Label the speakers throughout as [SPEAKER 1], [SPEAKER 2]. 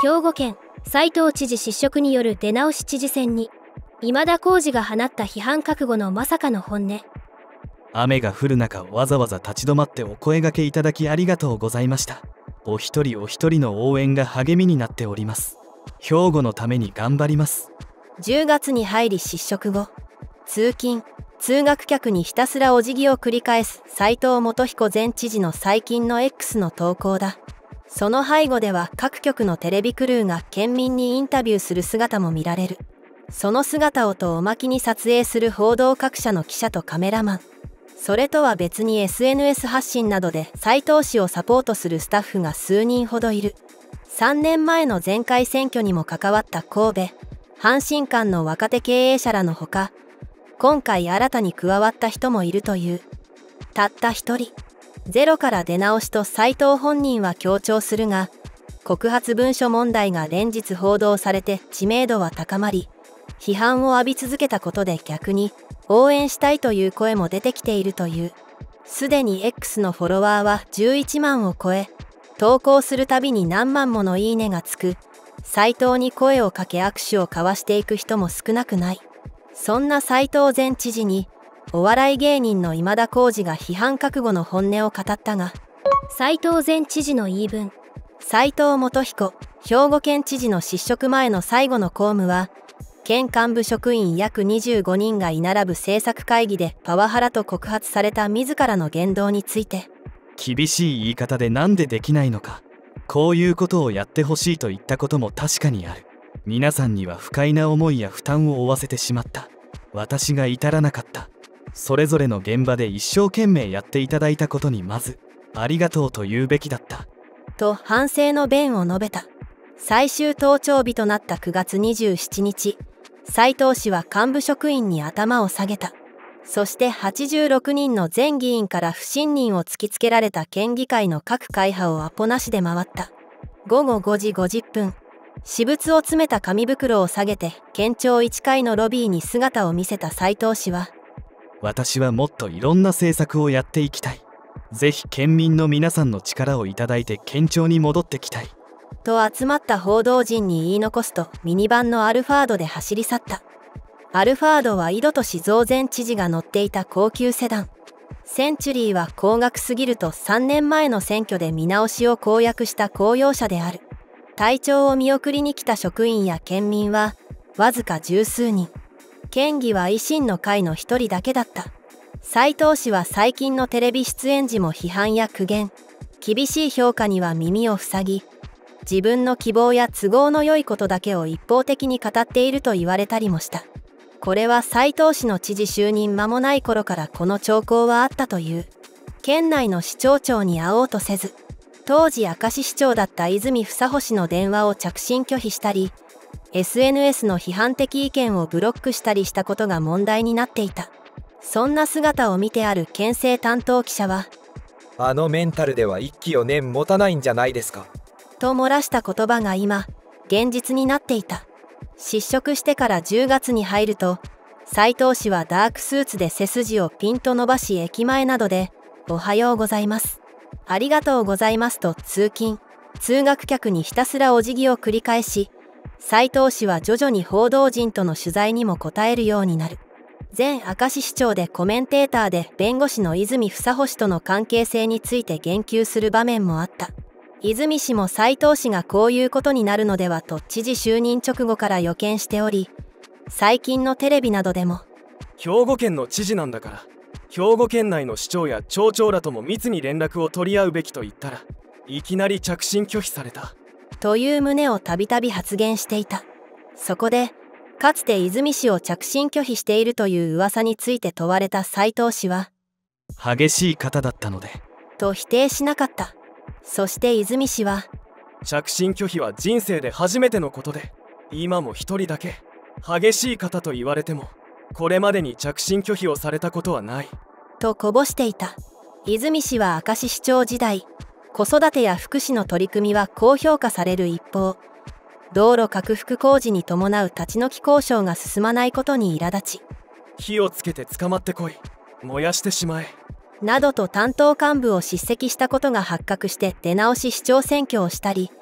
[SPEAKER 1] 兵庫県斉藤知事失職による出直し知事選に今田耕司が放った批判覚悟のまさかの本音。
[SPEAKER 2] 雨が降る中わざわざ立ち止まってお声掛けいただきありがとうございました。お一人お一人の応援が励みになっております。兵庫のために頑張ります。
[SPEAKER 3] 10月に入り失職後、通勤通学客にひたすらお辞儀を繰り返す斉藤元彦前知事の最近の X の投稿だ。その背後では各局のテレビクルーが県民にインタビューする姿も見られる。その姿をおまきに撮影する報道各社の記者とカメラマン、それとは別に SNS 発信などで斉藤氏をサポートするスタッフが数人ほどいる。3年前の前回選挙にも関わった神戸阪神間の若手経営者らのほか、今回新たに加わった人もいるという。たった一人ゼロから出直しと斉藤本人は強調するが、告発文書問題が連日報道されて知名度は高まり、批判を浴び続けたことで逆に応援したいという声も出てきているという。すでに X のフォロワーは11万を超え、投稿するたびに何万ものいいねがつく。斉藤に声をかけ握手を交わしていく人も少なくない。そんな斉藤前知事にお笑い芸人の今田耕司が批判覚悟の本音を語ったが、
[SPEAKER 1] 斉藤前知事の言い分。
[SPEAKER 3] 斉藤元彦兵庫県知事の失職前の最後の公務は、県幹部職員約25人が居並ぶ政策会議でパワハラと告発された自らの言動について、
[SPEAKER 2] 厳しい言い方でなんでできないのか、こういうことをやってほしいと言ったことも確かにある。皆さんには不快な思いや負担を負わせてしまった。私が至らなかった。それぞれの現場で一生懸命やっていただいたことにまずありがとうと言うべきだった
[SPEAKER 3] と反省の弁を述べた。最終登庁日となった9月27日、斉藤氏は幹部職員に頭を下げた。そして86人の全議員から不信任を突きつけられた県議会の各会派をアポなしで回った。午後5時50分、私物を詰めた紙袋を下げて県庁1階のロビーに姿を見せた斉藤氏は、
[SPEAKER 2] 私はもっといろんな政策をやっていきたい。ぜひ県民の皆さんの力をいただいて県庁に戻ってきたい
[SPEAKER 3] と集まった報道陣に言い残すと、ミニバンのアルファードで走り去った。アルファードは井戸俊三前知事が乗っていた高級セダン。センチュリーは高額すぎると3年前の選挙で見直しを公約した公用車である。隊長を見送りに来た職員や県民はわずか十数人。県議は維新の会の一人だけだった。斉藤氏は最近のテレビ出演時も批判や苦言、厳しい評価には耳を塞ぎ、自分の希望や都合の良いことだけを一方的に語っていると言われたりもした。これは斉藤氏の知事就任間もない頃からこの兆候はあったという。県内の市町長に会おうとせず、当時明石市長だった泉房穂氏の電話を着信拒否したり、SNS の批判的意見をブロックしたりしたことが問題になっていた。そんな姿を見てある県政担当記者は、
[SPEAKER 4] あのメンタルでは1期4年持たないんじゃないですか
[SPEAKER 3] と漏らした言葉が今現実になっていた。失職してから10月に入ると、斉藤氏はダークスーツで背筋をピンと伸ばし、駅前などでおはようございます、ありがとうございますと通勤通学客にひたすらお辞儀を繰り返し、斉藤氏は徐々に報道陣との取材にも答えるようになる。前明石市長でコメンテーターで弁護士の泉房穂氏との関係性について言及する場面もあった。泉氏も斉藤氏がこういうことになるのではと知事就任直後から予見しており、最近のテレビなどでも、
[SPEAKER 5] 兵庫県の知事なんだから兵庫県内の市長や町長らとも密に連絡を取り合うべきと言ったら、いきなり着信拒否された
[SPEAKER 3] という旨をたびたび発言していた。そこでかつて泉氏を着信拒否しているという噂について問われた斉藤氏は、
[SPEAKER 2] 激しい方だったので
[SPEAKER 3] と否定しなかった。そして泉氏は、
[SPEAKER 5] 着信拒否は人生で初めてのことで、今も一人だけ激しい方と言われてもこれまでに着信拒否をされたことはない
[SPEAKER 3] とこぼしていた。泉氏は明石市長時代、子育てや福祉の取り組みは高評価される一方、道路拡幅工事に伴う立ち退き交渉が進まないことに苛立ち、
[SPEAKER 5] 火をつけて捕まってこい、燃やしてしまえ
[SPEAKER 3] などと担当幹部を叱責したことが発覚して出直し市長選挙をしたり、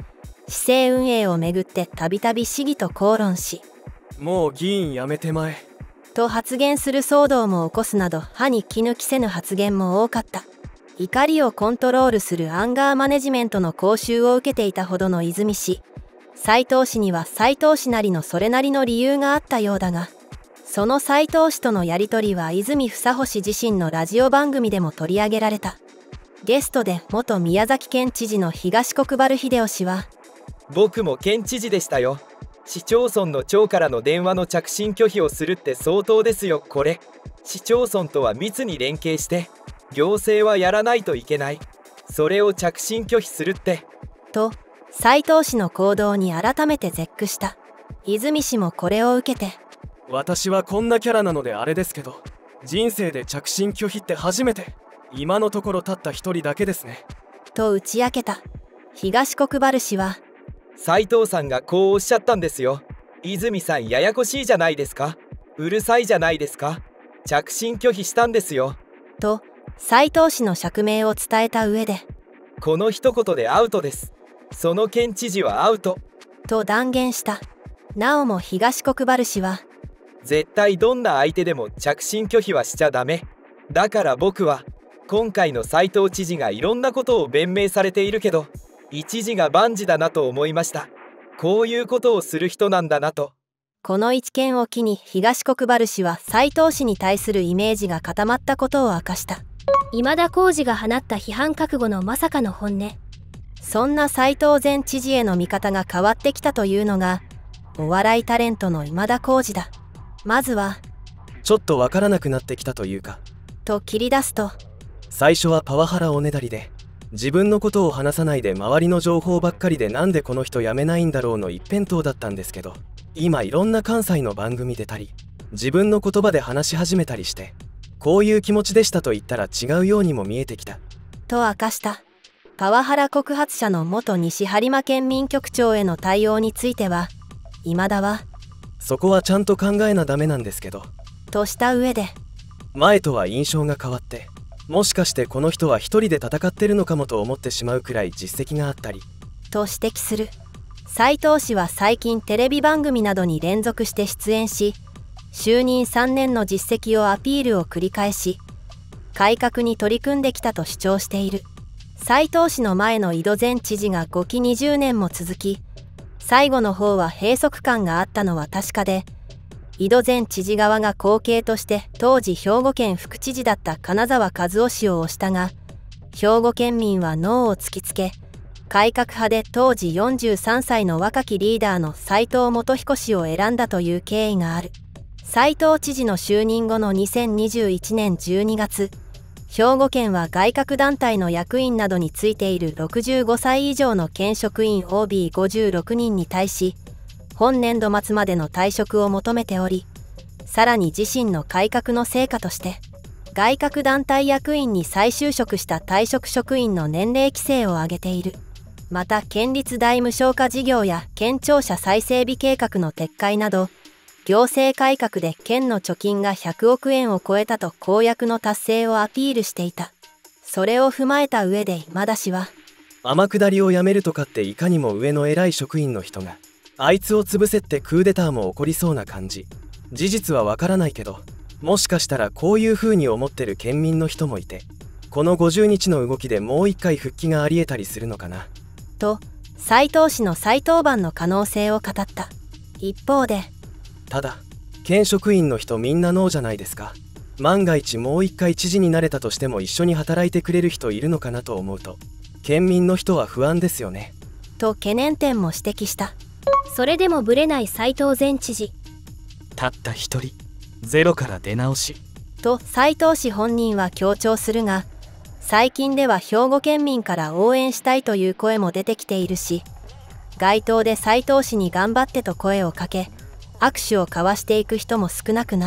[SPEAKER 3] 市政運営をめぐってたびたび市議と口論し、
[SPEAKER 5] もう議員辞めてまえ
[SPEAKER 3] と発言する騒動も起こすなど歯に衣着せぬ発言も多かった。怒りをコントロールするアンガーマネジメントの講習を受けていたほどの泉氏。斉藤氏には斉藤氏なりのそれなりの理由があったようだが、その斉藤氏とのやり取りは泉房穂氏自身のラジオ番組でも取り上げられた。ゲストで元宮崎県知事の東国原英夫氏は、
[SPEAKER 4] 僕も県知事でしたよ。市町村の長からの電話の着信拒否をするって相当ですよ。これ市町村とは密に連携して行政はやらないといけない。それを着信拒否するって
[SPEAKER 3] と斉藤氏の行動に改めて絶句した。泉氏もこれを受けて、
[SPEAKER 5] 私はこんなキャラなのであれですけど、人生で着信拒否って初めて、今のところたった一人だけですね
[SPEAKER 3] と打ち明けた。東国原氏は、
[SPEAKER 4] 斉藤さんがこうおっしゃったんですよ。泉さんややこしいじゃないですか。うるさいじゃないですか。着信拒否したんですよ
[SPEAKER 3] と斉藤氏の釈明を伝えた上で、
[SPEAKER 4] この一言でアウトです。その県知事はアウト
[SPEAKER 3] と断言した。なおも東国原氏は、
[SPEAKER 4] 絶対どんな相手でも着信拒否はしちゃダメ。だから僕は今回の斉藤知事がいろんなことを弁明されているけど、一時が万事だなと思いました。こういうことをする人なんだなと。
[SPEAKER 3] この一件を機に東国原氏は斉藤氏に対するイメージが固まったことを明かした。
[SPEAKER 1] 今田耕司が放った批判覚悟のまさかの本音。
[SPEAKER 3] そんな斉藤前知事への見方が変わってきたというのが、お笑いタレントの今田耕司だ。まずは、
[SPEAKER 5] ちょっとわからなくなってきたというか、
[SPEAKER 3] と切り出すと、
[SPEAKER 5] 最初はパワハラおねだりで、自分のことを話さないで周りの情報ばっかりでなんでこの人辞めないんだろうの一辺倒だったんですけど、今いろんな関西の番組出たり、自分の言葉で話し始めたりして、こういう気持ちでしたと言ったら違うようにも見えてきた
[SPEAKER 3] と明かした。パワハラ告発者の元西播磨県民局長への対応については、今田は、
[SPEAKER 5] そこはちゃんと考えなダメなんですけど、
[SPEAKER 3] とした上で、
[SPEAKER 5] 前とは印象が変わって、もしかしてこの人は一人で戦ってるのかもと思ってしまうくらい実績があったり
[SPEAKER 3] と指摘する。斉藤氏は最近テレビ番組などに連続して出演し、就任3年の実績をアピールを繰り返し、改革に取り組んできたと主張している。斉藤氏の前の井戸前知事が5期20年も続き、最後の方は閉塞感があったのは確かで、井戸前知事側が後継として当時兵庫県副知事だった金沢和夫氏を推したが、兵庫県民はノーを突きつけ、改革派で当時43歳の若きリーダーの斉藤元彦氏を選んだという経緯がある。斉藤知事の就任後の2021年12月、兵庫県は外郭団体の役員などについている65歳以上の県職員 OB56 人に対し、本年度末までの退職を求めており、さらに自身の改革の成果として、外郭団体役員に再就職した退職職員の年齢規制を挙げている。また、県立大無償化事業や県庁舎再整備計画の撤回など、行政改革で県の貯金が100億円を超えたと公約の達成をアピールしていた。それを踏まえた上で今田氏は、
[SPEAKER 5] 天下りをやめるとかっていかにも上の偉い職員の人が、あいつを潰せってクーデターも起こりそうな感じ。事実はわからないけど、もしかしたらこういう風に思ってる県民の人もいて、この50日の動きでもう一回復帰がありえたりするのかな
[SPEAKER 3] と斉藤氏の再登板の可能性を語った。一方で、
[SPEAKER 5] ただ県職員の人みんなノーじゃないですか。万が一もう一回知事になれたとしても一緒に働いてくれる人いるのかなと思うと、県民の人は不安ですよね
[SPEAKER 3] と懸念点も指摘した。
[SPEAKER 1] それでもぶれない斉藤前知事。
[SPEAKER 2] たった一人ゼロから出直し
[SPEAKER 3] と斉藤氏本人は強調するが、最近では兵庫県民から応援したいという声も出てきているし、街頭で斉藤氏に頑張ってと声をかけ、握手を交わしていく人も少なくない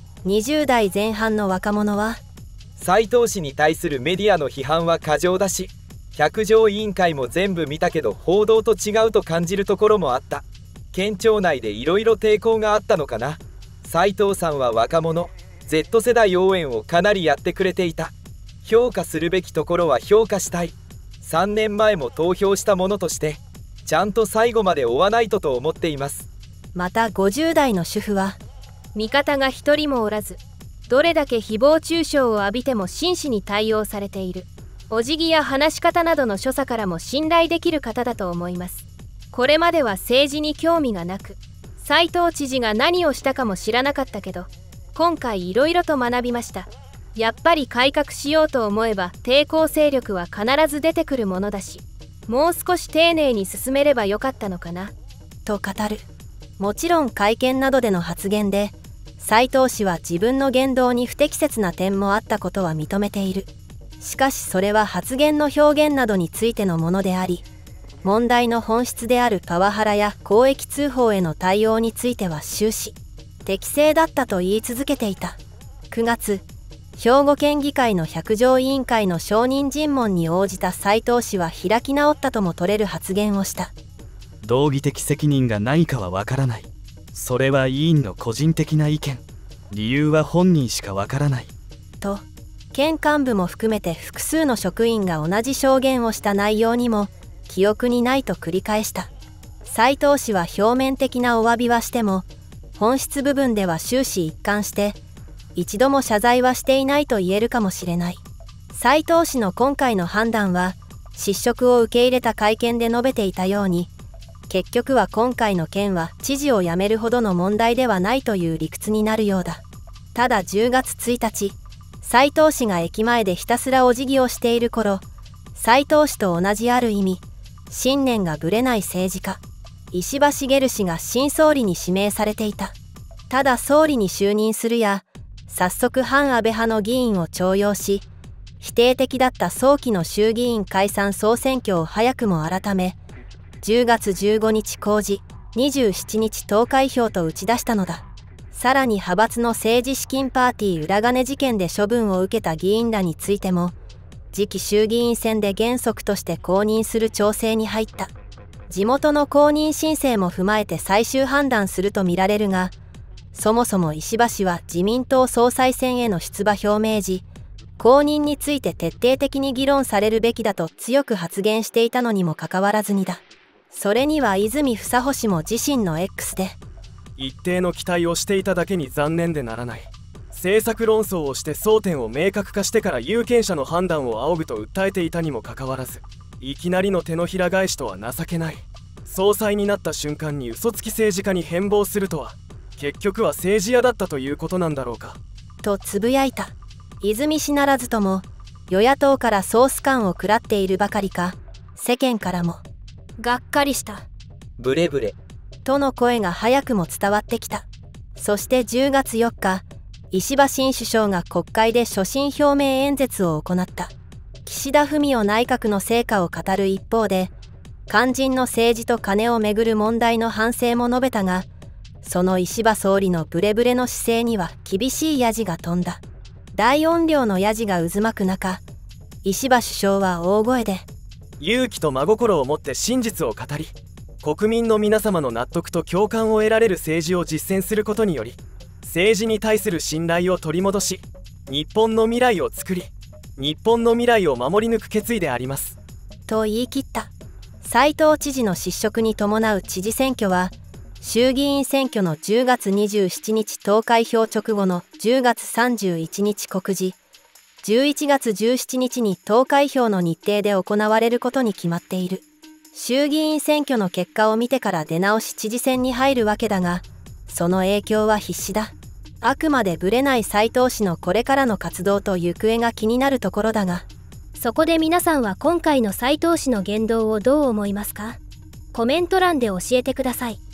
[SPEAKER 3] 。20代前半の若者は、
[SPEAKER 4] 斉藤氏に対するメディアの批判は過剰だし、百条委員会も全部見たけど報道と違うと感じるところもあった。県庁内でいろいろ抵抗があったのかな。斉藤さんは若者 Z 世代応援をかなりやってくれていた。評価するべきところは評価したい。3年前も投票したものとしてちゃんと最後まで追わないとと思っています。
[SPEAKER 3] また50代の主婦は、
[SPEAKER 1] 味方が一人もおらず、どれだけ誹謗中傷を浴びても真摯に対応されている。お辞儀や話し方などの所作からも信頼できる方だと思います。これまでは政治に興味がなく、斉藤知事が何をしたかも知らなかったけど、今回いろいろと学びました。やっぱり改革しようと思えば抵抗勢力は必ず出てくるものだし、もう少し丁寧に進めればよかったのかな
[SPEAKER 3] と語る。もちろん会見などでの発言で斉藤氏は自分の言動に不適切な点もあったことは認めている。しかしそれは発言の表現などについてのものであり、問題の本質であるパワハラや公益通報への対応については終始適正だったと言い続けていた。9月、兵庫県議会の百条委員会の証人尋問に応じた斉藤氏は開き直ったとも取れる発言をした。
[SPEAKER 2] 道義的責任が何かはわからない。それは委員の個人的な意見。理由は本人しかわからない。
[SPEAKER 3] と、県幹部も含めて複数の職員が同じ証言をした内容にも記憶にないと繰り返した。斉藤氏は表面的なお詫びはしても、本質部分では終始一貫して一度も謝罪はしていないと言えるかもしれない。斉藤氏の今回の判断は失職を受け入れた会見で述べていたように、結局は今回の件は知事を辞めるほどの問題ではないという理屈になるようだ。ただ10月1日、斉藤氏が駅前でひたすらお辞儀をしている頃、斉藤氏と同じある意味信念がぶれない政治家石破茂氏が新総理に指名されていた。ただ総理に就任するや早速反安倍派の議員を重用し、否定的だった早期の衆議院解散総選挙を早くも改め、10月15日公示、27日投開票と打ち出したのだ。さらに派閥の政治資金パーティー裏金事件で処分を受けた議員らについても、次期衆議院選で原則として公認する調整に入った。地元の公認申請も踏まえて最終判断するとみられるが、そもそも石破氏は自民党総裁選への出馬表明時、公認について徹底的に議論されるべきだと強く発言していたのにもかかわらずにだ。それには泉房穂氏も自身の X で、
[SPEAKER 5] 一定の期待をしていただけに残念でならない。政策論争をして争点を明確化してから有権者の判断を仰ぐと訴えていたにもかかわらず、いきなりの手のひら返しとは情けない。総裁になった瞬間に嘘つき政治家に変貌するとは、結局は政治家だったということなんだろうか。
[SPEAKER 3] とつぶやいた。泉氏ならずとも与野党からソース感を食らっているばかりか、世間からも
[SPEAKER 1] がっかりした。
[SPEAKER 4] ブレブレ
[SPEAKER 3] との声が早くも伝わってきた。そして10月4日、石破新首相が国会で所信表明演説を行った。岸田文雄内閣の成果を語る一方で、肝心の政治と金をめぐる問題の反省も述べたが、その石破総理のブレブレの姿勢には厳しいヤジが飛んだ。大音量のヤジが渦巻く中、石破首相は大声で、
[SPEAKER 5] 勇気と真心を持って真実を語り、国民の皆様の納得と共感を得られる政治を実践することにより、政治に対する信頼を取り戻し、日本の未来を作り、日本の未来を守り抜く決意であります
[SPEAKER 3] と言い切った。斉藤知事の失職に伴う知事選挙は、衆議院選挙の10月27日投開票直後の10月31日告示、11月17日に投開票の日程で行われることに決まっている。衆議院選挙の結果を見てから出直し知事選に入るわけだが、その影響は必至だ。あくまでぶれない斉藤氏のこれからの活動と行方が気になるところだが、
[SPEAKER 1] そこで皆さんは今回の斉藤氏の言動をどう思いますか？コメント欄で教えてください。